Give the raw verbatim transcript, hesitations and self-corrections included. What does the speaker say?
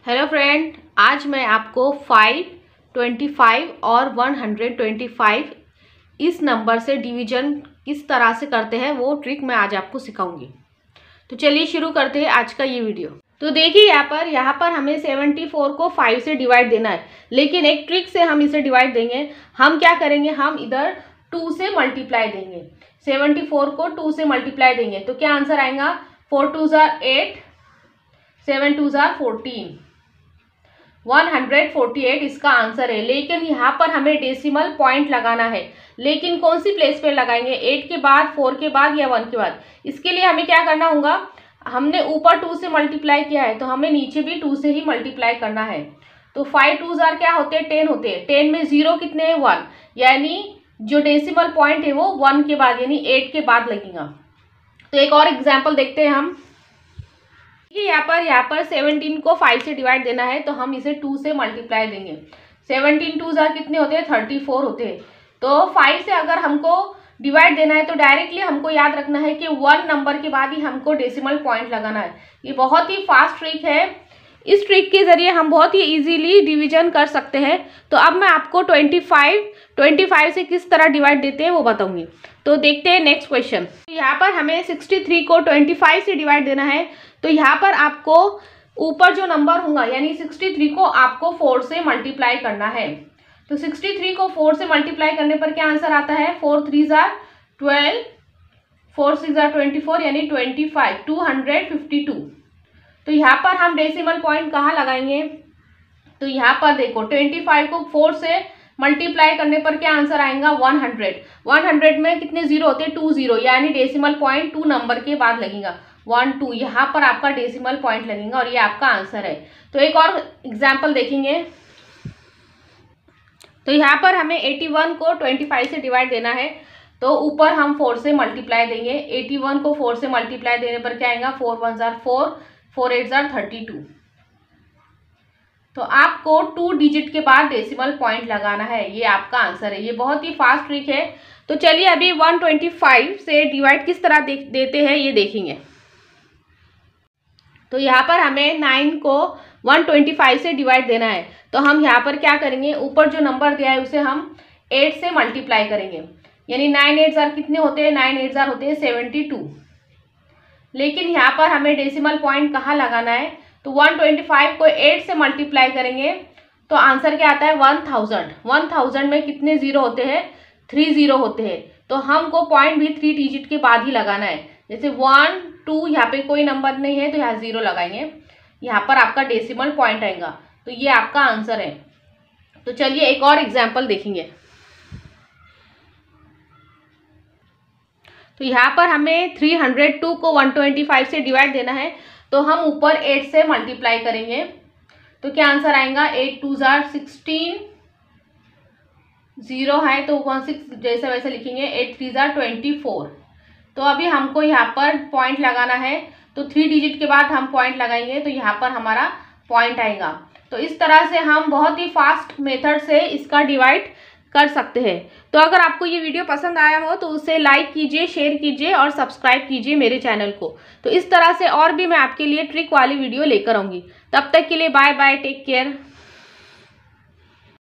Hello friend, आज मैं आपको फाइव, ट्वेंटी फाइव और वन हंड्रेड ट्वेंटी फाइव इस नंबर से डिवीजन किस तरह से करते हैं वो ट्रिक मैं आज आपको सिखाऊंगी। तो चलिए शुरू करते हैं आज का ये वीडियो। तो देखिए यहाँ पर यहाँ पर हमें सेवेंटी फोर को फाइव से डिवाइड देना है, लेकिन एक ट्रिक से हम इसे डिवाइड देंगे। हम क्या करेंगे, हम इधर टू से मल्टीप्लाई देंगे। सेवेंटी फोर को टू से मल्टीप्लाई देंगे तो क्या आंसर आएगा, four two are eight, seven two are fourteen, one hundred forty eight इसका आंसर है। लेकिन यहाँ पर हमें डेसिमल पॉइंट लगाना है, लेकिन कौन सी प्लेस पे लगाएंगे, एट के बाद, फोर के बाद या वन के बाद। इसके लिए हमें क्या करना होगा, हमने ऊपर टू से मल्टीप्लाई किया है तो हमें नीचे भी टू से ही मल्टीप्लाई करना है। तो फाइव टू ज़ार क्या होते हैं, टेन होते हैं। टेन में जीरो कितने हैं, वन, यानी जो डेसिमल पॉइंट है वो वन के बाद यानी एट के बाद लगेगा। तो एक और एग्जाम्पल देखते हैं हम। यहाँ पर यहाँ पर सेवनटीन को फाइव से डिवाइड देना है तो हम इसे टू से मल्टीप्लाई देंगे। सेवनटीन टू ज़ार कितने होते हैं, थर्टी फोर होते हैं। तो फाइव से अगर हमको डिवाइड देना है तो डायरेक्टली हमको याद रखना है कि वन नंबर के बाद ही हमको डेसिमल पॉइंट लगाना है। ये बहुत ही फास्ट ट्रिक है। इस ट्रिक के जरिए हम बहुत ही इजीली डिवीजन कर सकते हैं। तो अब मैं आपको ट्वेंटी फाइव ट्वेंटी फाइव से किस तरह डिवाइड देते हैं वो बताऊंगी। तो देखते हैं नेक्स्ट क्वेश्चन। यहाँ पर हमें सिक्सटी थ्री को ट्वेंटी फाइव से डिवाइड देना है। तो यहाँ पर आपको ऊपर जो नंबर होगा यानी सिक्सटी थ्री को आपको फोर से मल्टीप्लाई करना है। तो सिक्सटी थ्री को फोर से मल्टीप्लाई करने पर क्या आंसर आता है, four three are twelve, four six are twenty four यानी twenty five, two hundred fifty two. तो यहाँ पर हम डेसिमल पॉइंट कहाँ लगाएंगे, तो यहाँ पर देखो ट्वेंटी फाइव को फोर से मल्टीप्लाई करने पर क्या आंसर आएगा, वन हंड्रेड। वन हंड्रेड में कितने जीरो होते हैं, टू जीरो, यानी डेसिमल पॉइंट टू नंबर के बाद लगेगा, वन टू, यहाँ पर आपका डेसिमल पॉइंट लगेगा और ये आपका आंसर है। तो एक और एग्जाम्पल देखेंगे। तो यहाँ पर हमें एटी वन को ट्वेंटी फाइव से डिवाइड देना है तो ऊपर हम फोर से मल्टीप्लाई देंगे। एटी वन को फोर से मल्टीप्लाई देने पर क्या आएगा, four one are four, four eight are thirty two. तो आपको टू डिजिट के बाद डेसिमल पॉइंट लगाना है, ये आपका आंसर है। ये बहुत ही फास्ट ट्रिक है। तो चलिए अभी वन ट्वेंटी फाइव से डिवाइड किस तरह दे, देते हैं ये देखेंगे। तो यहाँ पर हमें नाइन को वन ट्वेंटी फाइव से डिवाइड देना है तो हम यहाँ पर क्या करेंगे, ऊपर जो नंबर दिया है उसे हम एट से मल्टीप्लाई करेंगे। यानी नाइन एट ज़ार कितने होते हैं, नाइन एट ज़ार होते हैं सेवेंटी टू। लेकिन यहाँ पर हमें डेसिमल पॉइंट कहाँ लगाना है, तो वन ट्वेंटी फाइव को एट से मल्टीप्लाई करेंगे तो आंसर क्या आता है, वन थाउजेंड। वन थाउजेंड में कितने जीरो होते हैं, थ्री जीरो होते हैं। तो हमको पॉइंट भी थ्री डिजिट के बाद ही लगाना है। जैसे वन टू, यहाँ पे कोई नंबर नहीं है तो यहाँ जीरो लगाएंगे, यहाँ पर आपका डेसिमल पॉइंट आएगा। तो ये आपका आंसर है। तो चलिए एक और एग्जाम्पल देखेंगे। तो यहाँ पर हमें थ्री हंड्रेड टू को वन ट्वेंटी फाइव से डिवाइड देना है तो हम ऊपर एट से मल्टीप्लाई करेंगे तो क्या आंसर आएगा, eight two are sixteen, zero है तो वन सिक्स जैसे वैसे लिखेंगे, eight three are twenty four. तो अभी हमको यहाँ पर पॉइंट लगाना है तो थ्री डिजिट के बाद हम पॉइंट लगाएंगे तो यहाँ पर हमारा पॉइंट आएगा। तो इस तरह से हम बहुत ही फास्ट मेथड से इसका डिवाइड कर सकते हैं। तो अगर आपको ये वीडियो पसंद आया हो तो उसे लाइक कीजिए, शेयर कीजिए और सब्सक्राइब कीजिए मेरे चैनल को। तो इस तरह से और भी मैं आपके लिए ट्रिक वाली वीडियो लेकर आऊँगी। तब तक के लिए बाय बाय, टेक केयर।